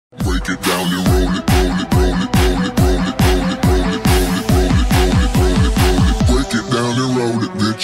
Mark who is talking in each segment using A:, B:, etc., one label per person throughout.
A: Break it down and roll it, roll it, roll it, roll it, roll it, roll it, roll it, roll it, roll it, roll it, roll it, roll it. Break it down and roll it, bitch.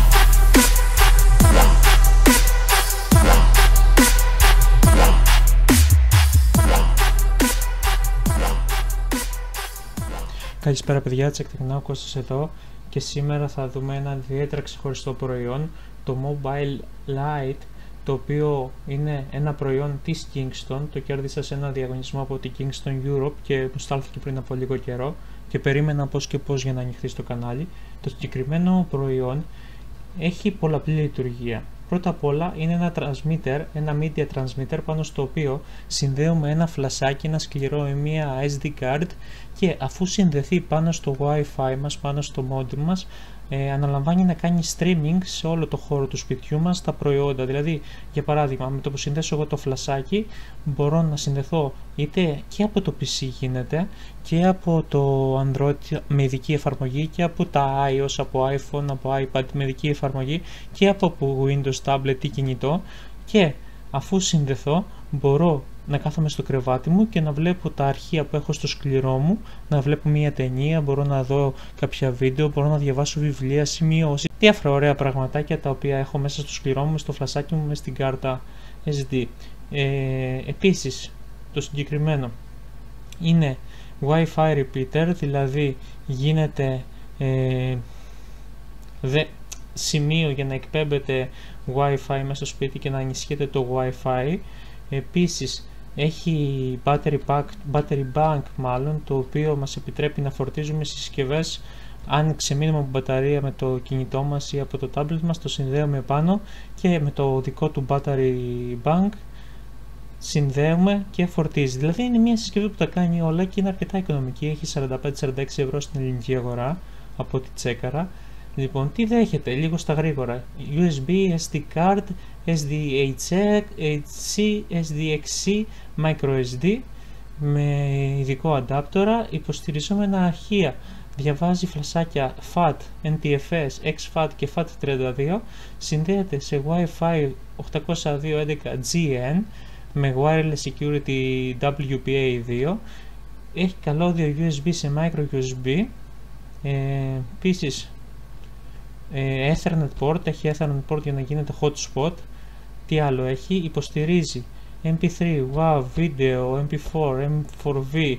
B: Καλησπέρα παιδιά, Τσεκτεχνάω Κώστας εδώ και σήμερα θα δούμε ένα ιδιαίτερα ξεχωριστό προϊόν, το Mobile Lite, το οποίο είναι ένα προϊόν της Kingston. Το κέρδισα σε ένα διαγωνισμό από την Kingston Europe και μου στάλθηκε πριν από λίγο καιρό και περίμενα πώς και πώς για να ανοιχθεί στο κανάλι. Το συγκεκριμένο προϊόν έχει πολλαπλή λειτουργία. Πρώτα απ' όλα είναι ένα transmitter, ένα media transmitter, πάνω στο οποίο συνδέουμε ένα φλασάκι, ένα σκληρό ή μία SD card, και αφού συνδεθεί πάνω στο Wi-Fi μας, πάνω στο modem μας, αναλαμβάνει να κάνει streaming σε όλο το χώρο του σπιτιού μας τα προϊόντα. Δηλαδή, για παράδειγμα, με το που συνδέσω εγώ το φλασάκι, μπορώ να συνδεθώ είτε και από το PC γίνεται, και από το Android με ειδική εφαρμογή, και από τα iOS, από iPhone, από iPad με ειδική εφαρμογή, και από Windows Tablet ή κινητό, και αφού συνδεθώ μπορώ να κάθομαι στο κρεβάτι μου και να βλέπω τα αρχεία που έχω στο σκληρό μου, να βλέπω μια ταινία, μπορώ να δω κάποια βίντεο, μπορώ να διαβάσω βιβλία, σημειώσεις, διάφορα ωραία πραγματάκια τα οποία έχω μέσα στο σκληρό μου, στο φλασάκι μου, μέσα στην κάρτα SD. Επίσης, το συγκεκριμένο είναι Wi-Fi repeater, δηλαδή γίνεται σημείο για να εκπέμπεται Wi-Fi μέσα στο σπίτι και να ενισχύεται το Wi-Fi. Επίσης έχει battery bank μάλλον, το οποίο μας επιτρέπει να φορτίζουμε συσκευές. Αν ξεμείνουμε από μπαταρία με το κινητό μας ή από το tablet μας, το συνδέουμε πάνω και με το δικό του battery bank συνδέουμε και φορτίζει. Δηλαδή είναι μια συσκευή που τα κάνει όλα και είναι αρκετά οικονομική. Έχει 45-46 ευρώ στην ελληνική αγορά από ό,τι τσέκαρα. Λοιπόν, τι δέχεται, λίγο στα γρήγορα: USB, SD card, SDHC, SDXC, microSD με ειδικό αντάπτορα, υποστηριζόμενα αρχεία, διαβάζει φλασάκια FAT, NTFS, XFAT και FAT32, συνδέεται σε Wi-Fi 802.11gn με wireless security WPA2, έχει καλώδιο USB σε micro USB, επίσης Ethernet port, έχει Ethernet port για να γίνεται hotspot. Τι άλλο έχει? Υποστηρίζει MP3, WAV, video, MP4, M4V,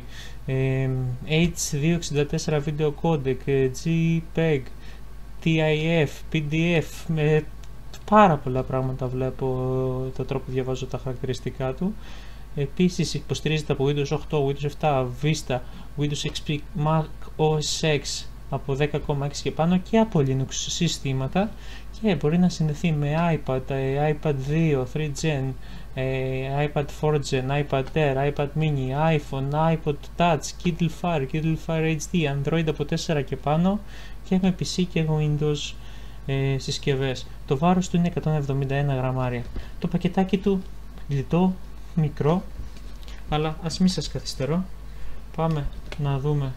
B: H264 video codec, JPEG, TIF, PDF, με πάρα πολλά πράγματα βλέπω το τρόπο που διαβάζω τα χαρακτηριστικά του. Επίσης υποστηρίζεται από Windows 8, Windows 7, Vista, Windows XP, Mac OS X από 10,6 και πάνω και από Linux συστήματα, και μπορεί να συνδεθεί με iPad, iPad 2, 3 Gen, iPad 4 Gen, iPad Air, iPad Mini, iPhone, iPod Touch, Kindle Fire, Kindle Fire HD, Android από 4 και πάνω, και με PC και Windows συσκευές. Το βάρος του είναι 171 γραμμάρια. Το πακετάκι του γλιτό, μικρό, αλλά ας μην σας καθυστερώ. Πάμε να δούμε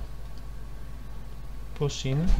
B: πώς είναι.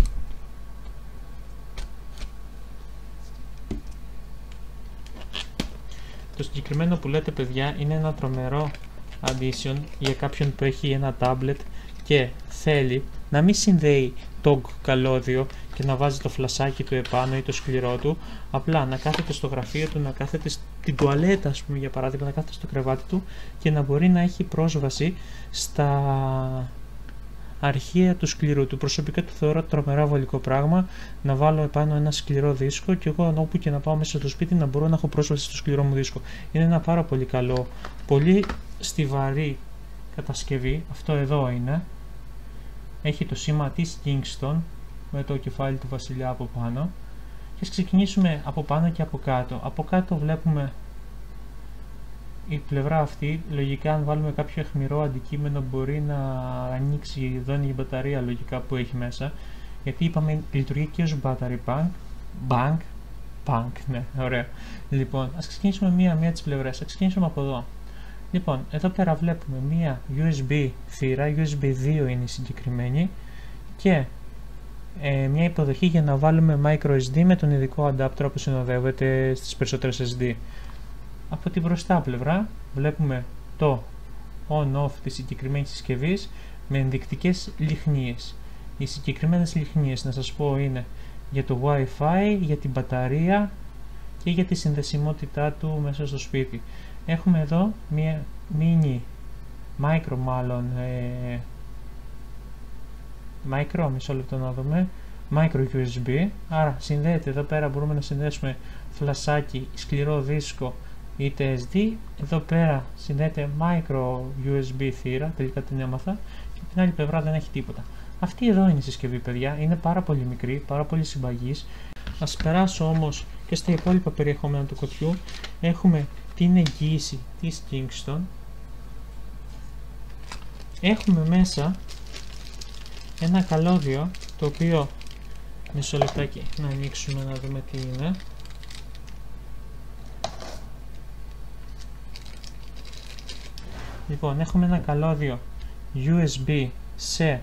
B: Το συγκεκριμένο που λέτε, παιδιά, είναι ένα τρομερό addition για κάποιον που έχει ένα tablet και θέλει να μην συνδέει το καλώδιο και να βάζει το φλασάκι του επάνω ή το σκληρό του, απλά να κάθεται στο γραφείο του, να κάθεται στην τουαλέτα, ας πούμε, για παράδειγμα, να κάθεται στο κρεβάτι του και να μπορεί να έχει πρόσβαση στα αρχεία του σκληρού του. Προσωπικά το θεωρώ τρομερά βολικό πράγμα να βάλω επάνω ένα σκληρό δίσκο και εγώ όπου και να πάω μέσα στο σπίτι να μπορώ να έχω πρόσβαση στο σκληρό μου δίσκο. Είναι ένα πάρα πολύ καλό, πολύ στιβαρή κατασκευή. Αυτό εδώ είναι. Έχει το σήμα της Kingston με το κεφάλι του βασιλιά από πάνω. Και ας ξεκινήσουμε από πάνω και από κάτω. Από κάτω βλέπουμε η πλευρά αυτή. Λογικά αν βάλουμε κάποιο αιχμηρό αντικείμενο μπορεί να ανοίξει. Εδώ είναι η μπαταρία λογικά που έχει μέσα, γιατί είπαμε λειτουργεί και ως battery bank, ναι, ωραία. Λοιπόν, ας ξεκινήσουμε μία τις πλευρές. Ας ξεκινήσουμε από εδώ. Λοιπόν, εδώ πέρα βλέπουμε μία USB θύρα, USB 2 είναι η συγκεκριμένη, και μια υποδοχή για να βάλουμε microSD με τον ειδικό adapter που συνοδεύεται στις περισσότερες SD. Από την μπροστά πλευρά βλέπουμε το on-off της συγκεκριμένης συσκευής με ενδεικτικές λιχνίες. Οι συγκεκριμένες λιχνίες, να σας πω, είναι για το Wi-Fi, για την μπαταρία και για τη συνδεσιμότητά του μέσα στο σπίτι. Έχουμε εδώ μία μισό λεπτό να δούμε, micro USB, άρα συνδέεται εδώ πέρα, μπορούμε να συνδέσουμε φλασάκι, σκληρό δίσκο είτε SD, εδώ πέρα συνδέεται micro USB θύρα, τελικά την έμαθα, και την άλλη πλευρά δεν έχει τίποτα. Αυτή εδώ είναι η συσκευή, παιδιά, είναι πάρα πολύ μικρή, πάρα πολύ συμπαγής. Ας περάσω όμως και στα υπόλοιπα περιεχόμενα του κουτιού. Έχουμε την εγγύηση της Kingston. Έχουμε μέσα ένα καλώδιο, το οποίο, μισό λεπτάκι να ανοίξουμε να δούμε τι είναι. Λοιπόν, έχουμε ένα καλώδιο USB σε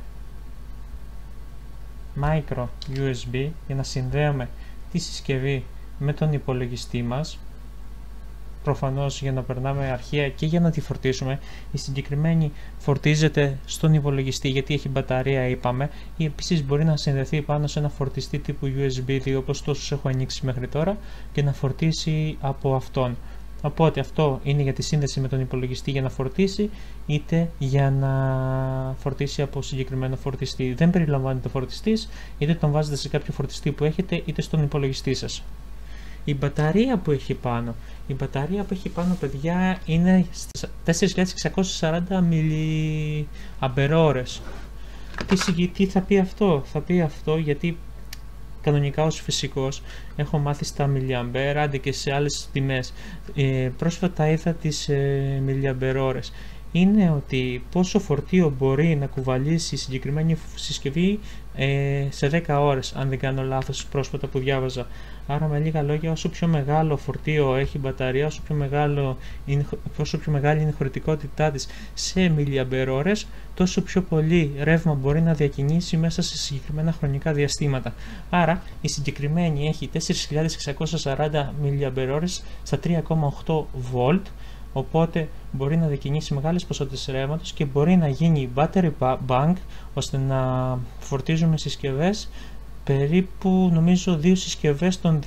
B: micro USB για να συνδέουμε τη συσκευή με τον υπολογιστή μας, προφανώς για να περνάμε αρχεία και για να τη φορτίσουμε. Η συγκεκριμένη φορτίζεται στον υπολογιστή γιατί έχει μπαταρία, είπαμε, ή επίσης μπορεί να συνδεθεί πάνω σε ένα φορτιστή τύπου USB 2 όπως τόσους έχω ανοίξει μέχρι τώρα και να φορτίσει από αυτόν. Οπότε αυτό είναι για τη σύνδεση με τον υπολογιστή για να φορτίσει, είτε για να φορτίσει από συγκεκριμένο φορτιστή. Δεν περιλαμβάνεται φορτιστής, είτε τον βάζετε σε κάποιο φορτιστή που έχετε, είτε στον υπολογιστή σας. Η μπαταρία που έχει πάνω, παιδιά, είναι στις 4.640 mAh. Τι θα πει αυτό? Θα πει αυτό γιατί κανονικά ως φυσικός έχω μάθει στα mAh, άντε και σε άλλες τιμές. Πρόσφατα είδα τις mAh. Είναι ότι πόσο φορτίο μπορεί να κουβαλήσει η συγκεκριμένη συσκευή σε 10 ώρες, αν δεν κάνω λάθος, πρόσφατα που διάβαζα. Άρα με λίγα λόγια, όσο πιο μεγάλο φορτίο έχει η μπαταρία, όσο πιο μεγάλη είναι η χωρητικότητά της σε mAh, τόσο πιο πολύ ρεύμα μπορεί να διακινήσει μέσα σε συγκεκριμένα χρονικά διαστήματα. Άρα η συγκεκριμένη έχει 4.640 mAh στα 3,8 V, οπότε μπορεί να διακινήσει μεγάλες ποσότητες ρεύματος και μπορεί να γίνει battery bank, ώστε να φορτίζουμε συσκευές περίπου, νομίζω, 2 συσκευές των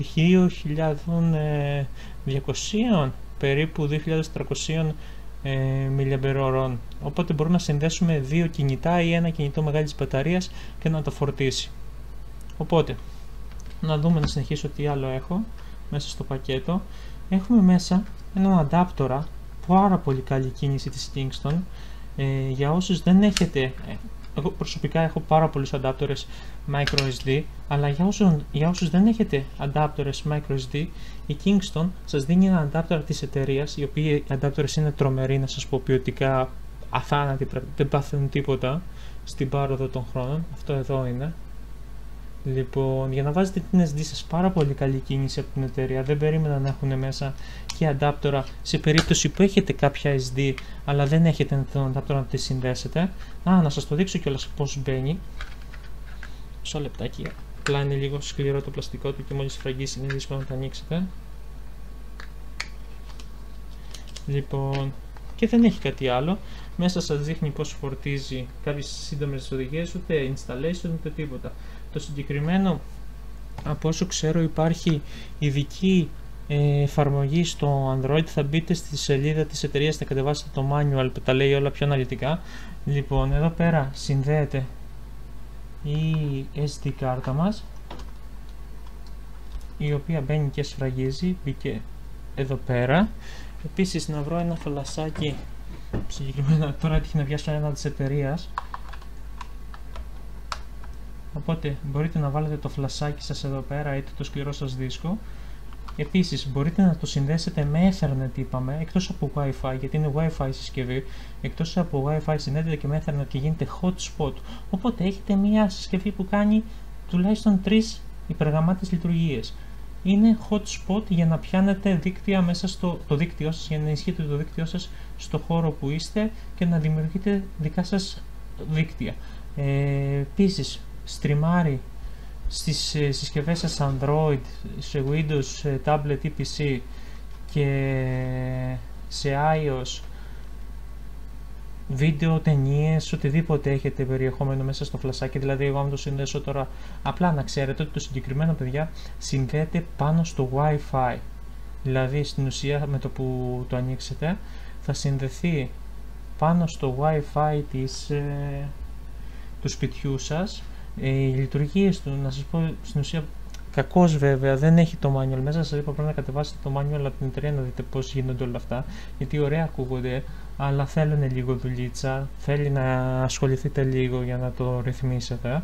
B: 2.200, περίπου 2.300 mAh. Οπότε μπορούμε να συνδέσουμε 2 κινητά ή ένα κινητό μεγάλης μπαταρίας και να το φορτίσει. Οπότε, να δούμε, να συνεχίσω τι άλλο έχω μέσα στο πακέτο. Έχουμε μέσα έναν αντάπτορα, πάρα πολύ καλή κίνηση της Kingston. Για όσους δεν έχετε, εγώ προσωπικά έχω πάρα πολλούς αντάπτορες microSD, αλλά για όσους δεν έχετε αντάπτορες microSD, η Kingston σας δίνει ένα αντάπτορα της εταιρείας, οι οποίοι οι αντάπτορες είναι τρομεροί, να σας πω, ποιοτικά αθάνατοι, δεν πάθουν τίποτα στην πάροδο των χρόνων. Αυτό εδώ είναι. Λοιπόν, για να βάζετε την SD σας, πάρα πολύ καλή κίνηση από την εταιρεία. Δεν περίμενα να έχουν μέσα και αντάπτορα σε περίπτωση που έχετε κάποια SD αλλά δεν έχετε τον αντάπτορα να τη συνδέσετε. Να σας το δείξω κιόλας πώς μπαίνει. Μισό λεπτάκι, απλά είναι λίγο σκληρό το πλαστικό του και μόλις φραγίσει είναι δύσκολο να το ανοίξετε. Λοιπόν, και δεν έχει κάτι άλλο. Μέσα σας δείχνει πώς φορτίζει, κάποιες σύντομες οδηγίες, ούτε installation ούτε τίποτα. Το συγκεκριμένο, από όσο ξέρω, υπάρχει ειδική εφαρμογή στο Android. Θα μπείτε στη σελίδα της εταιρείας, θα κατεβάσετε το manual που τα λέει όλα πιο αναλυτικά. Λοιπόν, εδώ πέρα συνδέεται η SD κάρτα μας, η οποία μπαίνει και σφραγίζει, μπήκε εδώ πέρα. Επίσης, να βρω ένα φλασάκι, συγκεκριμένα τώρα έτυχε να βιάσω ένα της εταιρείας, οπότε μπορείτε να βάλετε το φλασάκι σας εδώ πέρα, είτε το σκληρό σας δίσκο. Επίσης μπορείτε να το συνδέσετε με Ethernet, είπαμε, εκτός από Wi-Fi, γιατί είναι Wi-Fi συσκευή. Εκτός από Wi-Fi συνδέεται και με Ethernet και γίνεται hotspot. Οπότε έχετε μια συσκευή που κάνει τουλάχιστον 3 υπεργαμμάτιες λειτουργίες. Είναι hotspot για να πιάνετε δίκτυα μέσα στο δίκτυό σας, για να ενισχύετε το δίκτυό σας στο χώρο που είστε και να δημιουργείτε δικά σας δίκτυα. Επίσης, στριμάρει στις συσκευές σας Android, σε Windows, σε tablet ή PC και σε iOS βίντεο, ταινίες, οτιδήποτε έχετε περιεχόμενο μέσα στο φλασάκι. Δηλαδή, εγώ αν το συνδέσω τώρα, απλά να ξέρετε ότι το συγκεκριμένο, παιδιά, συνδέεται πάνω στο Wi-Fi. Δηλαδή, στην ουσία, με το που το ανοίξετε, θα συνδεθεί πάνω στο Wi-Fi του σπιτιού σας. Οι λειτουργίες του, να σας πω, στην ουσία, κακώς βέβαια δεν έχει το manual μέσα. Σας είπα πρέπει να κατεβάσετε το manual από την εταιρεία να δείτε πώς γίνονται όλα αυτά, γιατί ωραία ακούγονται, αλλά θέλουν λίγο δουλίτσα, θέλει να ασχοληθείτε λίγο για να το ρυθμίσετε.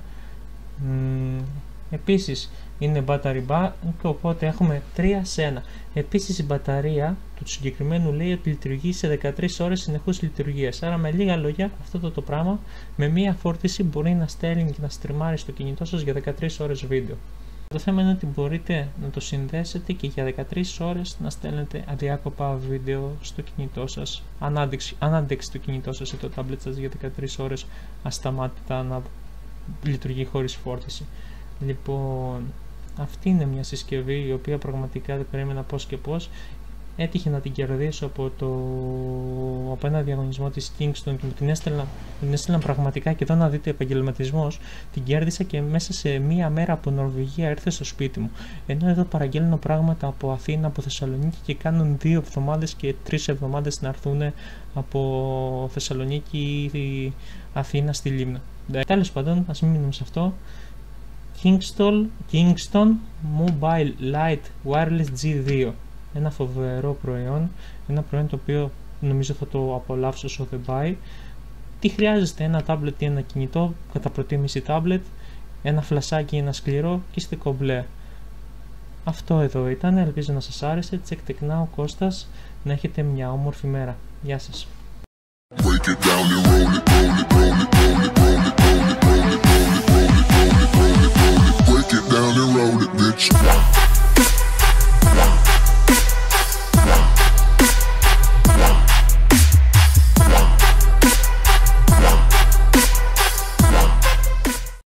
B: Επίσης είναι battery bank, οπότε έχουμε 3 σε 1. Επίσης η μπαταρία του συγκεκριμένου λέει ότι λειτουργεί σε 13 ώρες συνεχούς λειτουργίας. Άρα με λίγα λόγια αυτό το πράγμα με μία φόρτιση μπορεί να στέλνει και να στριμάρει στο κινητό σας για 13 ώρες βίντεο. Το θέμα είναι ότι μπορείτε να το συνδέσετε και για 13 ώρες να στέλνετε αδιάκοπα βίντεο στο κινητό σας. Αν αντέξει το κινητό σας ή το tablet σας για 13 ώρες ασταμάτητα να λειτουργεί χωρίς φόρτιση. Λοιπόν, αυτή είναι μια συσκευή η οποία πραγματικά δεν περίμενα πώς και πώς. Έτυχε να την κερδίσω από ένα διαγωνισμό της Kingston και μου την έστελναν πραγματικά, και εδώ να δείτε επαγγελματισμός. Την κέρδισα και μέσα σε μία μέρα από Νορβηγία ήρθε στο σπίτι μου. Ενώ εδώ παραγγέλνω πράγματα από Αθήνα, από Θεσσαλονίκη και κάνουν 2 εβδομάδες και 3 εβδομάδες να έρθουν από Θεσσαλονίκη ή Αθήνα στη Λίμνο. Τέλος πάντων, ας μην μείνουμε σε αυτό. Kingston Mobile Lite Wireless G2. Ένα φοβερό προϊόν, ένα προϊόν το οποίο νομίζω θα το απολαύσω όσο δεν πάει. Τι χρειάζεστε? Ένα tablet ή ένα κινητό, κατά προτίμηση tablet, ένα φλασάκι, ένα σκληρό και είστε κομπλέ. Αυτό εδώ ήταν, ελπίζω να σας άρεσε. Check Tech Now, Κώστας, να έχετε μια όμορφη μέρα. Γεια σας.
A: Break it down and roll it, roll it, roll it.